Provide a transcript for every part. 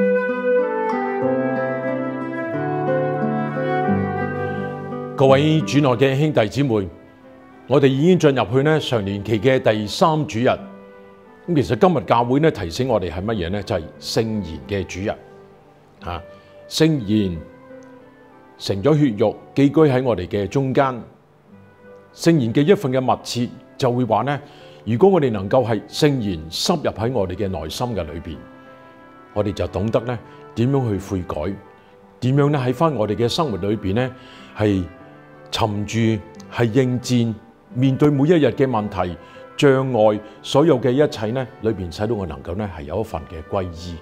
各位主內嘅兄弟姊妹，我哋已經進入去常年期嘅第3主日。咁其實今日教會提醒我哋係乜嘢呢？就係聖言嘅主日。聖言成咗血肉，寄居喺我哋嘅中間。聖言嘅一份嘅密切，就會話呢：如果我哋能夠係聖言深入喺我哋嘅內心嘅裏邊，我哋就懂得呢點樣去悔改，點樣呢喺翻我哋嘅生活裏邊呢係沉住，係應戰，面對每一日嘅問題、障礙，所有嘅一切呢裏邊，使到我能夠呢係有一份嘅歸依。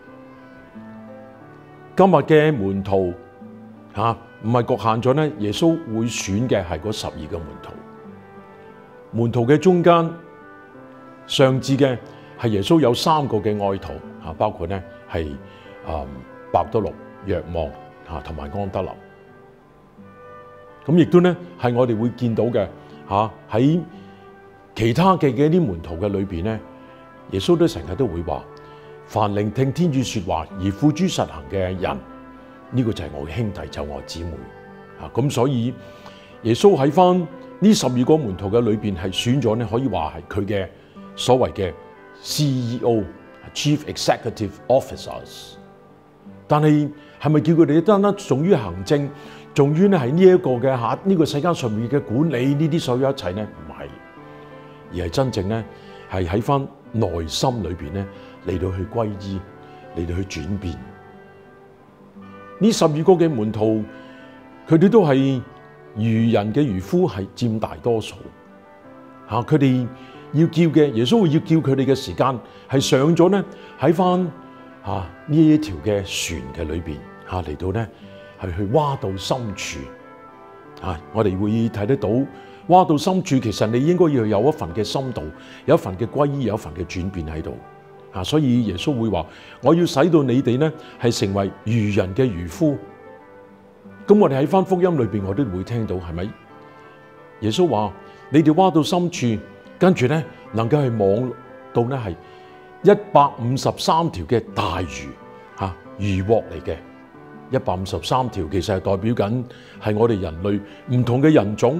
今日嘅門徒唔係局限咗呢耶穌會選嘅係嗰12個門徒。門徒嘅中間上至嘅係耶穌有3個嘅愛徒，包括呢係伯多祿、若望同埋安德肋。咁亦都呢係我哋會見到嘅喺其他嘅一啲門徒嘅裏邊呢，耶穌都成日都會話：凡聆聽天主說話而付諸實行嘅人，呢個就係我嘅兄弟，就係我姊妹。咁所以耶穌喺翻呢12個門徒嘅裏邊係選咗呢，可以話係佢嘅所謂嘅 CEO、Chief Executive Officers。但係咪叫佢哋單單重於行政，重於呢係呢一個嘅呢個世間上面嘅管理呢啲所有一切呢？唔係，而係真正呢係喺翻內心裏邊呢嚟到去歸依，嚟到去轉變。呢12個嘅門徒，佢哋都係愚人嘅愚夫，係佔大多數。佢哋要叫嘅，耶穌會要叫佢哋嘅時間係上咗呢喺翻呢一條嘅船嘅裏邊嚟到呢係去挖到深處。我哋會睇得到挖到深處，其實你應該要有一份嘅深度，有一份嘅歸依，有一份嘅轉變喺度。所以耶穌會話：我要使到你哋呢係成為愚人嘅愚夫。咁我哋喺翻福音裏邊，我都會聽到，係咪？耶穌話：你哋挖到深處，跟住呢能夠係網到呢係153條嘅大魚，魚獲嚟嘅。153條其實係代表緊係我哋人類唔同嘅人種。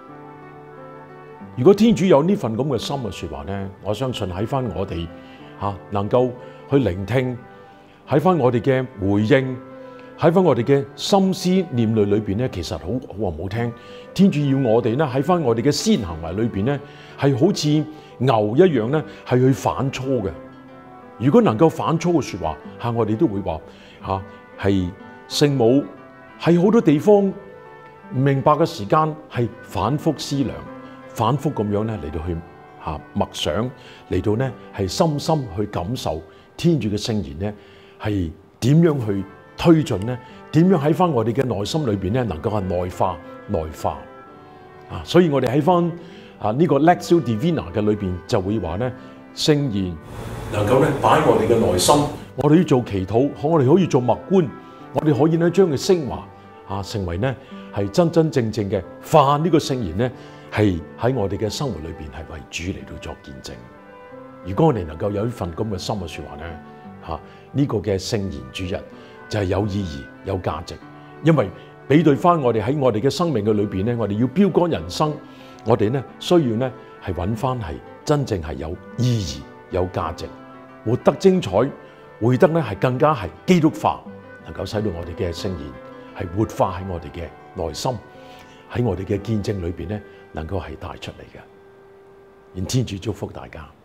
如果天主有呢份咁嘅心嘅說話呢，我相信喺翻我哋能夠去聆聽，喺翻我哋嘅回應，喺翻我哋嘅心思念慮裏邊呢，其實好話唔好聽，天主要我哋呢喺翻我哋嘅先行為裏邊呢，係好似牛一樣呢，係去反芻嘅。如果能夠反芻嘅說話，我哋都會話係聖母喺好多地方唔明白嘅時間，係反覆思量，反覆咁樣呢嚟到去默想，嚟到呢係深深去感受天主嘅聖言呢係點樣去推進呢？點樣喺翻我哋嘅內心裏邊呢能夠係內化。所以我哋喺翻呢個 Lectio Divina 嘅裏邊就會話呢，聖言能夠呢擺我哋嘅內心，我哋要做祈禱，我哋可以做默觀，我哋可以呢將佢升華成為呢係真真正正嘅化呢個聖言呢係喺我哋嘅生活裏邊係為主嚟到作見證。如果我哋能夠有一份咁嘅心嘅說話呢，呢個嘅聖言主日就係有意義、有價值，因為比對翻我哋喺我哋嘅生命嘅裏邊呢，我哋要標杆人生，我哋呢需要呢係揾翻係真正係有意義、有價值，活得精彩，活得呢係更加係基督化，能夠使到我哋嘅聖言係活化喺我哋嘅內心，喺我哋嘅見證裏邊呢能夠係帶出嚟嘅。願天主祝福大家。